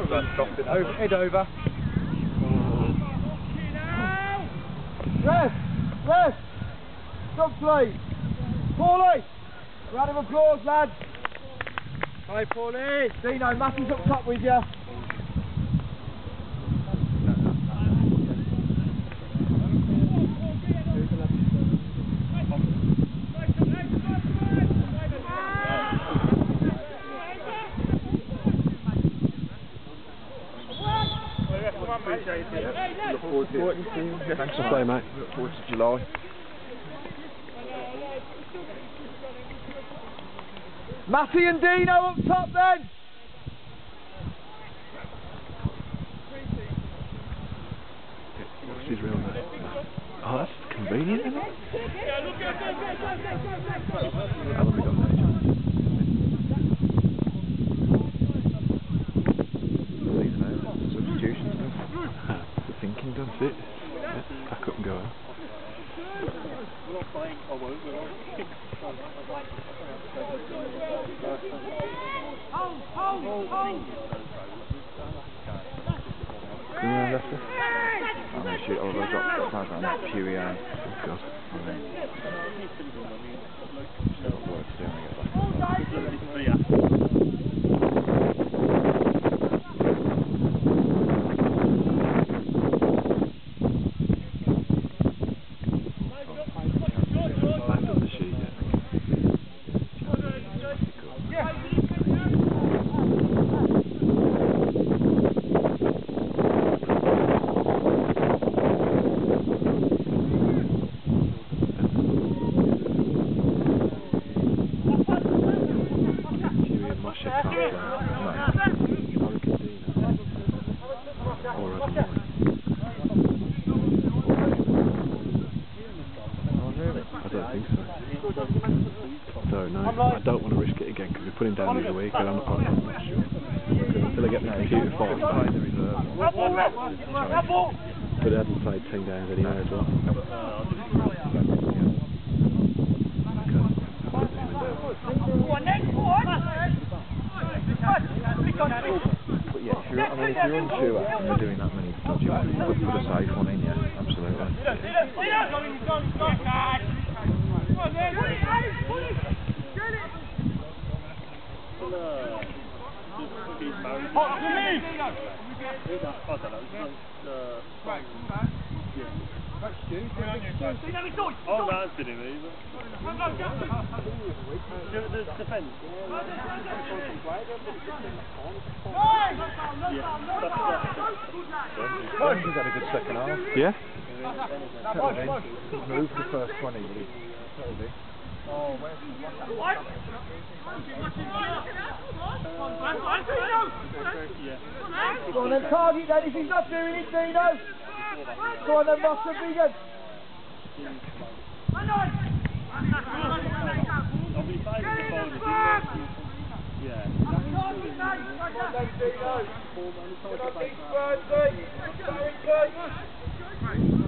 Over, head over. Rest! Rest! Stop play! Paulie! Round of applause, lads! Hi, Paulie! Dino, Matthew's up top with you. Look forward to it. Thanks for playing, mate. Look forward to July. Matty and Dino up top then! What's his real name? Oh, that's convenient, isn't it? How long have we got now? Substitutions done. The thinking done, fit. Yeah, pack up and go out. Come on, Lester. I'm going to shoot all those drops that flag on that Pewee eye. Oh, God. Still got work to do when I get back. I've done the sheet yet. I don't want to risk it again because we put him down the other week and I'm not sure. Until I get the computer formed back. But he hadn't played 10 games anyway as well. But yeah, if you're unsure and you're doing that many dodgy ones, you could put a safe one in, yeah, absolutely. Oh, that's didn't either. The defence. He's had a good second half. Yeah? He's moved the first 20, but he's settled in. Go on then, target then, if he's not doing it, Dino! Go on then, Boston, vegan! Yeah.